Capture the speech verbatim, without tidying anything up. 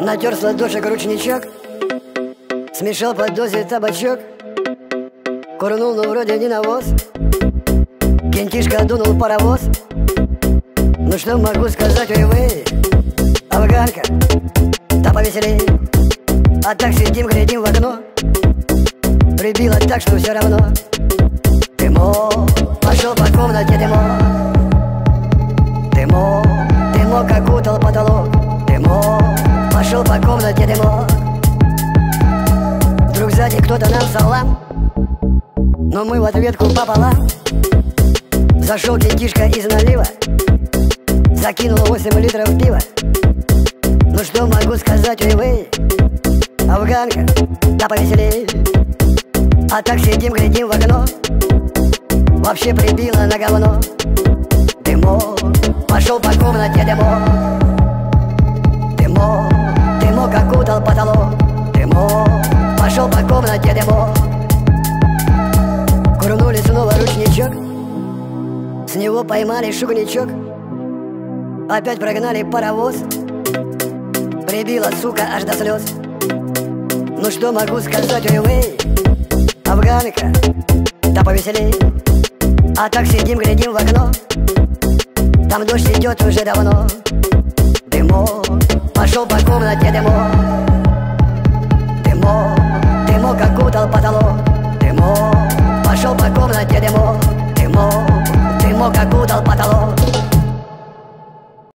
Натер с ладошек ручничок, смешал под дозе табачок, курнул, ну вроде не навоз. Кентишка дунул паровоз. Ну что могу сказать, ой вы, афганка, да повеселей. А так сидим, глядим в окно, прибило так, что все равно. Дымо, пошел по комнате дымо, дымо, дымок окутал потолок. Дымо, пошел по комнате дымо. Вдруг сзади кто-то нам салам, но мы в ответку пополам. Зашел кентишка из налива, закинул восемь литров пива. Ну что могу сказать, ой вы, афганка, да повеселей. А так сидим, глядим в окно, вообще прибило на говно. Дымо, пошел по комнате дымо, дымо, дымок окутал потолок. Дымо, пошел по комнате дымо. Курнули снова ручничок, с него поймали шугничок. Опять прогнали паровоз, прибила, сука, аж до слез. Ну что могу сказать, ой вы, афганка, да повеселей. А так сидим, глядим в окно, там дождь идет уже давно. Дымо, пошел по комнате дымо.